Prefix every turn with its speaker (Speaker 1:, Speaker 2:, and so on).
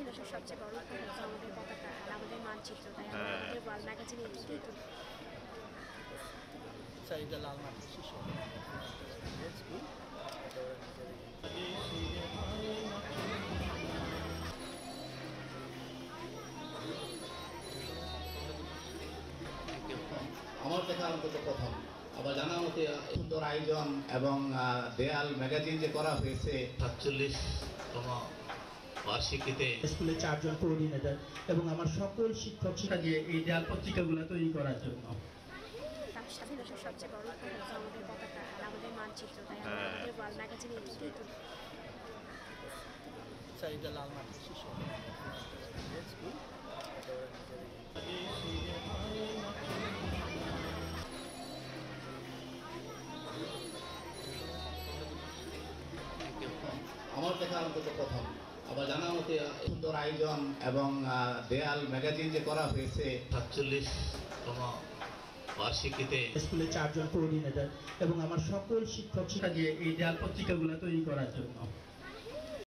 Speaker 1: দেশের সবচেয়ে বড় উপহার হচ্ছে আমাদের পতাকা আর আমাদের মানচিত্র, তাই আমাদের ওয়ার্ল্ড ম্যাগাজিনে এটাই তুলি।
Speaker 2: চাহিদা লাল মাটির শিশু
Speaker 3: আমার দেখা অন্তত প্রথম। আবার জানা মতে সুন্দর আয়োজন এবং দেয়াল ম্যাগাজিন যে করা হয়েছে
Speaker 4: ৪৭তম বার্ষিকীতে
Speaker 2: স্কুলে 4 জন কোঅর্ডিনেটর এবং আমার সকল শিক্ষক শিক্ষা দিয়ে এই দেয়াল পত্রিকাগুলো তৈরি করার জন্য।
Speaker 1: স্বাধীন দেশের সবচেয়ে বড় উপহার হচ্ছে আমাদের পতাকা আর আমাদের মানচিত্র, তাই আমাদের ওয়ার্ল্ড ম্যাগাজিনে এটাই তুলি।
Speaker 2: চাহিদা লাল মাটির শিশু
Speaker 3: আমার দেখা অন্তত প্রথম। আবার জানা মতে সুন্দর আয়োজন এবং দেয়াল ম্যাগাজিন যে করা হয়েছে
Speaker 4: ৪৭তম বার্ষিকীতে
Speaker 2: স্কুলে 4 জন কোঅর্ডিনেটর এবং আমার সকল শিক্ষক শিক্ষা দিয়ে এই দেয়াল পত্রিকাগুলো তৈরি করার জন্য।